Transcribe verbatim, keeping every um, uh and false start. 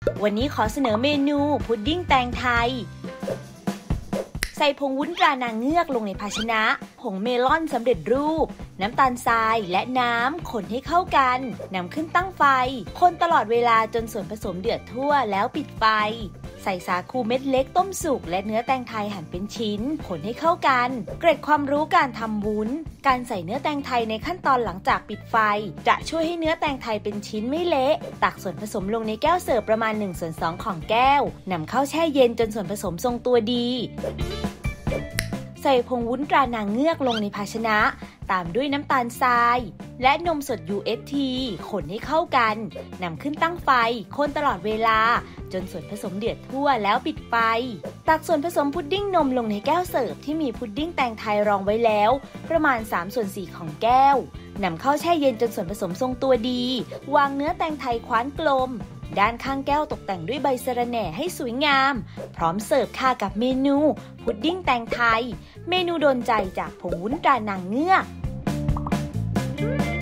วันนี้ขอเสนอเมนูพุดดิ้งแตงไทยใส่ผงวุ้นตรานางเงือกลงในภาชนะผงเมลอนสำเร็จรูปน้ำตาลทรายและน้ำคนให้เข้ากันนำขึ้นตั้งไฟคนตลอดเวลาจนส่วนผสมเดือดทั่วแล้วปิดไฟใส่สาคูเม็ดเล็กต้มสุกและเนื้อแตงไทยหั่นเป็นชิ้นคนให้เข้ากันเกร็ดความรู้การทำวุ้นการใส่เนื้อแตงไทยในขั้นตอนหลังจากปิดไฟจะช่วยให้เนื้อแตงไทยเป็นชิ้นไม่เละตักส่วนผสมลงในแก้วเสิร์ฟประมาณหนึ่งส่วนสองของแก้วนำเข้าแช่เย็นจนส่วนผสมทรงตัวดีใส่ผงวุ้นตรานางเงือกลงในภาชนะตามด้วยน้ำตาลทรายและนมสด ยู เอช ที คนให้เข้ากันนำขึ้นตั้งไฟคนตลอดเวลาจนส่วนผสมเดือดทั่วแล้วปิดไฟตักส่วนผสมพุดดิ้งนมลงในแก้วเสิร์ฟที่มีพุดดิ้งแตงไทยรองไว้แล้วประมาณสามส่วนสี่ของแก้วนำเข้าแช่เย็นจนส่วนผสมทรงตัวดีวางเนื้อแตงไทยคว้านกลมด้านข้างแก้วตกแต่งด้วยใบสะระแหน่ให้สวยงามพร้อมเสิร์ฟค่ะกับเมนูพุดดิ้งแตงไทยเมนูโดนใจจากผงวุ้นตรานางเงือก